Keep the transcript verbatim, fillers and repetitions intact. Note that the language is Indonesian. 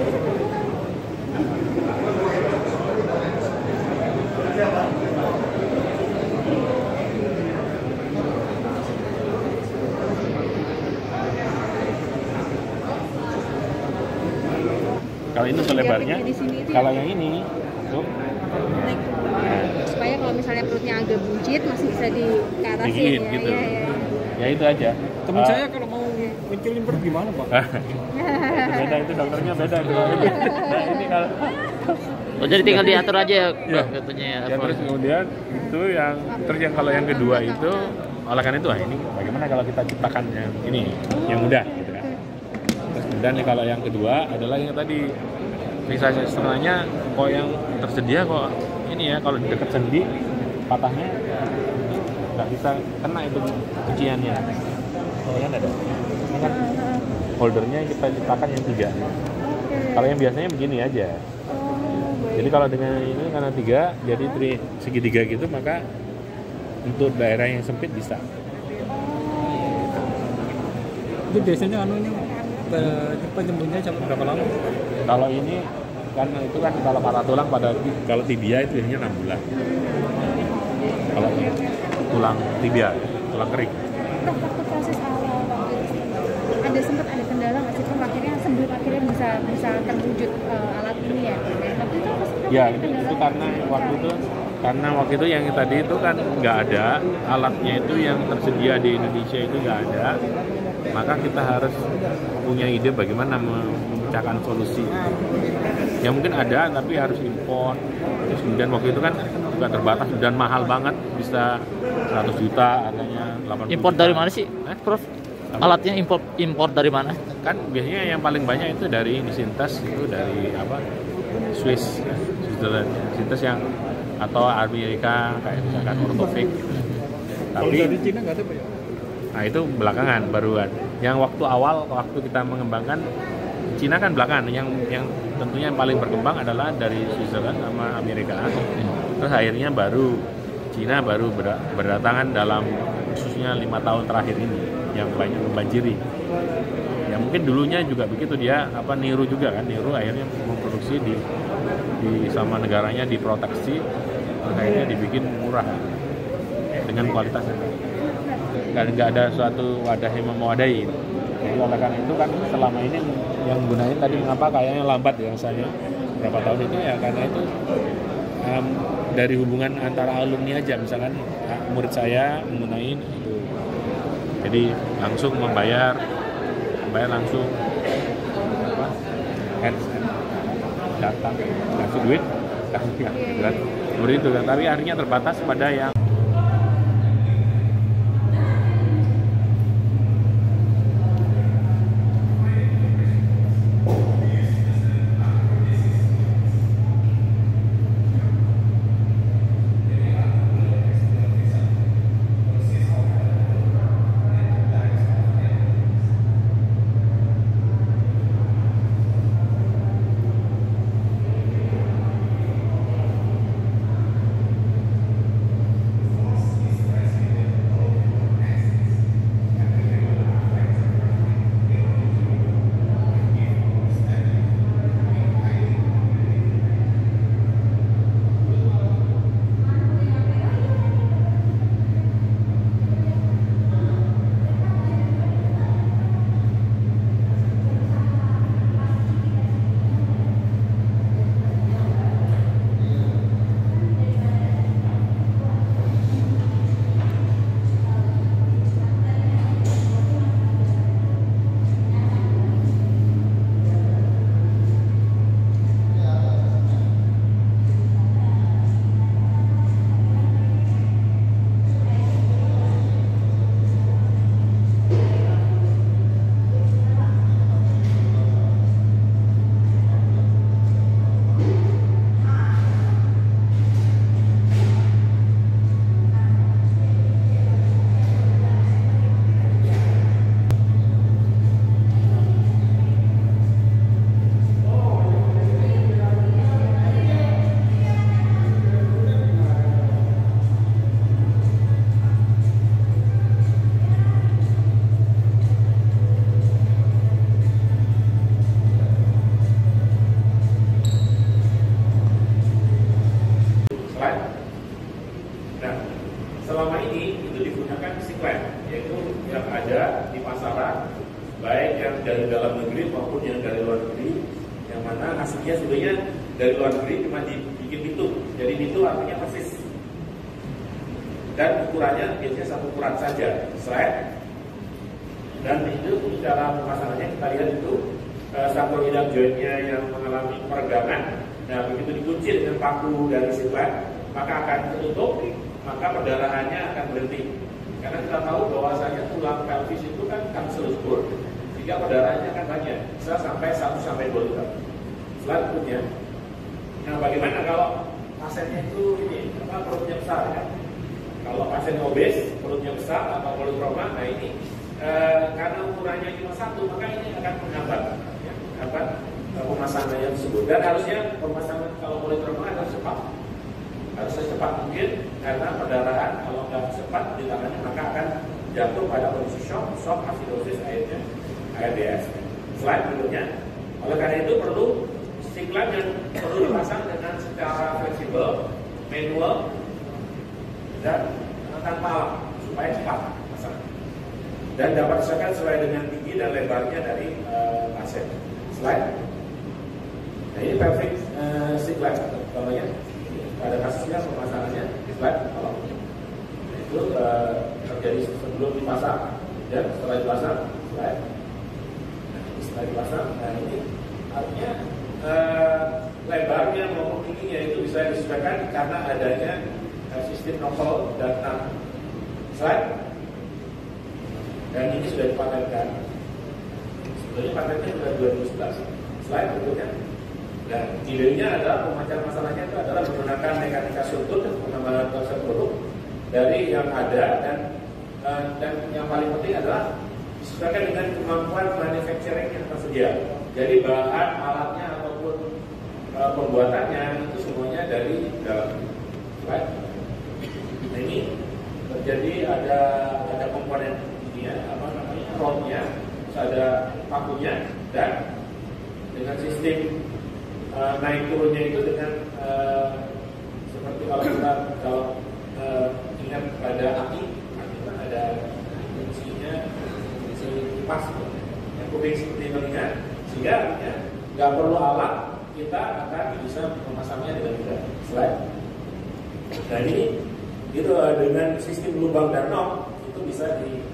Kalau ini selebarnya, kalau yang ini tuh naik nah, supaya kalau misalnya perutnya agak buncit masih bisa dikarasin dikit, ya, gitu. ya, ya. Ya itu aja. Temen uh, saya kalau mau munculin perut gimana Pak? beda itu dokternya beda. Nah ini kalau oh, jadi tinggal diatur aja ya, ya. katanya ya. Ya, terus kemudian itu yang terus yang kalau yang kedua itu oleh karena itu ah ini bagaimana kalau kita ciptakan yang ini yang mudah gitu kan. Terus kemudian nih, kalau yang kedua adalah yang tadi fiksasi setengahnya kok yang tersedia kok ini ya kalau di dekat sendi patahnya nggak bisa kena itu cuciannya. Oh ya ada. Ini kan holdernya kita ciptakan yang tiga. Kalau yang biasanya begini aja. Jadi kalau dengan ini karena tiga, jadi tri, segitiga gitu, maka untuk daerah yang sempit bisa. Itu biasanya anunya penyembuhnya sampai berapa lama? Kalau ini karena itu kan kalau patah tulang pada kalau tibia itu biasanya enam bulan. Kalau tulang tibia, tulang kering. Prof, waktu proses awal waktu itu ada sempat ada kendala nggak sih Prof, akhirnya sebelum akhirnya bisa bisa terwujud uh, alat ini ya? Waktu itu apa sih Prof? Ya itu, itu karena waktu itu karena waktu itu yang tadi itu kan nggak ada alatnya itu yang tersedia di Indonesia itu nggak ada, maka kita harus punya ide bagaimana memecahkan solusi. Ya mungkin ada tapi harus import. Terus kemudian waktu itu kan juga terbatas dan mahal banget, bisa seratus juta harganya delapan puluh Import juta. dari mana sih, eh? Prof? Alatnya import import dari mana? Kan biasanya yang paling banyak itu dari Sintes, itu dari apa? Swiss, Switzerland. Sintes yang atau Amerika kayak misalkan Ortofik. Tapi dari Cina nggak ada Pak ya? Nah itu belakangan baruan. Yang waktu awal waktu kita mengembangkan Cina kan belakangan. Yang yang tentunya yang paling berkembang adalah dari Switzerland sama Amerika. Terus akhirnya baru Cina baru berdatangan dalam khususnya lima tahun terakhir ini yang banyak membanjiri. Ya mungkin dulunya juga begitu, dia apa niru juga kan, niru akhirnya memproduksi di di sama negaranya diproteksi, akhirnya dibikin murah dengan kualitas. Dan nggak ada suatu wadah yang memadai. Jadi oleh karena itu kan selama ini yang gunain tadi mengapa kayaknya lambat ya misalnya berapa tahun itu ya karena itu um, dari hubungan antara alumni aja, misalkan murid saya menggunain itu, jadi langsung membayar membayar langsung apa hands datang kasih duit kasih ya, kan seperti itu kan, tapi akhirnya terbatas pada yang aslinya sebenarnya dari luar negeri cuma dibikin mitu. Jadi mitu artinya persis. Dan ukurannya biasanya satu ukuran saja, slide. Dan itu cara pemasangannya kita lihat itu uh, sakroidal jointnya yang mengalami peregangan. Nah begitu dikunci dengan paku dari slide, maka akan tertutup, maka perdarahannya akan berhenti. Karena kita tahu bahwasanya tulang pelvis itu kan kanselus, sehingga perdarahannya akan banyak, bisa sampai satu sampai dua liter. Selanjutnya, nah bagaimana kalau pasiennya itu ini apa perutnya besar ya? Kalau pasien obes, perutnya besar atau politrauma, nah ini eh, karena ukurannya cuma satu, maka ini akan menghambat, ya, menghambat eh, pemasangan yang tersebut. Dan harusnya pemasangan kalau politrauma harus cepat, harus secepat mungkin karena perdarahan kalau nggak cepat di tangannya maka akan jatuh pada kondisi shock, shock acidosis akhirnya A R D S. Selain berikutnya, oleh karena itu perlu stiklan yang perlu dipasang dengan secara fleksibel, manual, dan tanpa alat supaya cepat pasang dan dapat disesuaikan sesuai dengan tinggi dan lebarnya dari uh, pasien. Slide. Nah ini pelvic uh, stiklan contohnya pada kasusnya pemasangannya slide kalau nah, itu uh, terjadi sebelum dipasang dan setelah dipasang slide. Nah, setelah dipasang, nah ini artinya uh, lebarnya maupun tingginya itu bisa disesuaikan karena adanya sistem novel data slide dan ini sudah dipatenkan. Sebetulnya patennya sudah dua ribu sebelas. Slide berikutnya. Dan idenya adalah pemacaran masalahnya itu adalah menggunakan mekanika struktur dan pengembangan konsep produk dari yang ada dan uh, dan yang paling penting adalah disesuaikan dengan kemampuan manufacturing yang tersedia. Jadi bahan alatnya ataupun uh, pembuatannya itu semuanya dari dalam. Slide. Nah ini terjadi ada ada komponen ini ya, apa namanya rodnya, terus ada pakunya dan dengan sistem uh, naik turunnya itu dengan uh, seperti kalau kita kalau uh, ingat pada aki, aki kan ada fungsinya fungsi kipas yang kuping seperti telinga, sehingga artinya nggak perlu alat, kita akan bisa memasangnya dengan mudah. Slide. Nah ini itu dengan sistem lubang dan knob itu bisa di